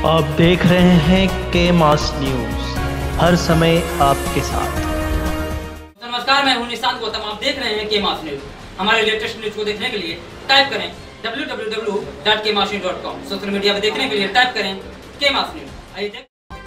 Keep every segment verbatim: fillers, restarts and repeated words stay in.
आप देख रहे हैं के मास न्यूज, हर समय आपके साथ। नमस्कार, मैं हूं निशांत गौतम। आप देख रहे हैं के मास न्यूज। हमारे लेटेस्ट न्यूज को देखने के लिए टाइप करें W W W dot K mass news dot com. Social media पर देखने के लिए टाइप करें के मास न्यूज। आइए देख।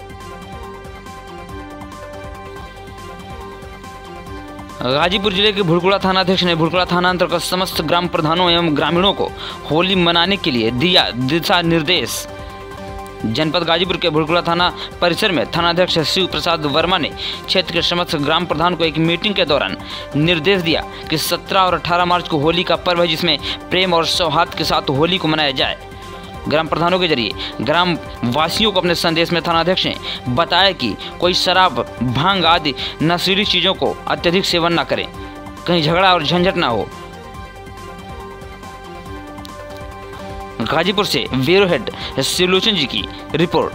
गाजीपुर जिले के भुड़कुड़ा थानाध्यक्ष ने भुड़कुड़ा थाना अंतर्गत समस्त ग्राम प्रधानों एवं ग्रामीणों को होली मनाने के लिए दिया दिशा निर्देश। जनपद गाजीपुर के भुड़कुड़ा थाना परिसर में थानाध्यक्ष शिव प्रसाद वर्मा ने क्षेत्र के समस्त ग्राम प्रधान को एक मीटिंग के दौरान निर्देश दिया कि सत्रह और अठारह मार्च को होली का पर्व है, जिसमें प्रेम और सौहार्द के साथ होली को मनाया जाए। ग्राम प्रधानों के जरिए ग्राम वासियों को अपने संदेश में थानाध्यक्ष ने बताया कि कोई शराब, भांग आदि नशीली चीज़ों को अत्यधिक सेवन न करें, कहीं झगड़ा और झंझट ना हो। गाजीपुर से ब्यूरो हेड सिलोचन जी की रिपोर्ट।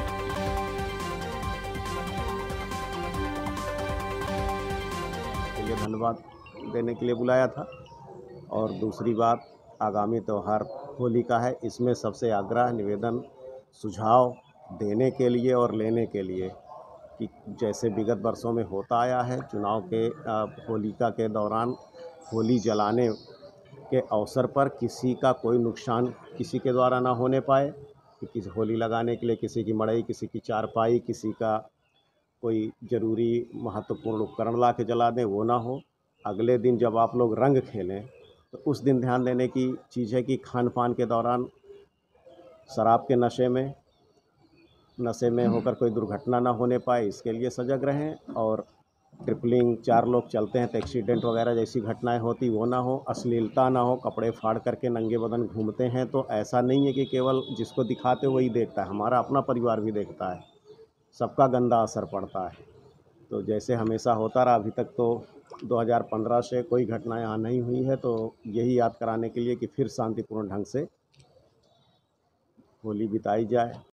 लिए धन्यवाद देने के लिए बुलाया था। और दूसरी बात, आगामी त्यौहार होली का है, इसमें सबसे आग्रह, निवेदन, सुझाव देने के लिए और लेने के लिए कि जैसे विगत वर्षों में होता आया है, चुनाव के होलिका के दौरान होली जलाने के अवसर पर किसी का कोई नुकसान किसी के द्वारा ना होने पाए, कि किसी होली लगाने के लिए किसी की मड़ई, किसी की चारपाई, किसी का कोई ज़रूरी महत्वपूर्ण उपकरण ला के जला दें, वो ना हो। अगले दिन जब आप लोग रंग खेलें तो उस दिन ध्यान देने की चीज़ है कि खान पान के दौरान शराब के नशे में नशे में होकर कोई दुर्घटना ना होने पाए, इसके लिए सजग रहें। और ट्रिपलिंग, चार लोग चलते हैं तो एक्सीडेंट वगैरह जैसी घटनाएं होती वो ना हो, अश्लीलता ना हो, कपड़े फाड़ करके नंगे बदन घूमते हैं तो ऐसा नहीं है कि केवल जिसको दिखाते वही देखता है, हमारा अपना परिवार भी देखता है, सबका गंदा असर पड़ता है। तो जैसे हमेशा होता रहा अभी तक, तो दो हज़ार पंद्रह से कोई घटना यहाँ नहीं हुई है, तो यही याद कराने के लिए कि फिर शांतिपूर्ण ढंग से होली बिताई जाए।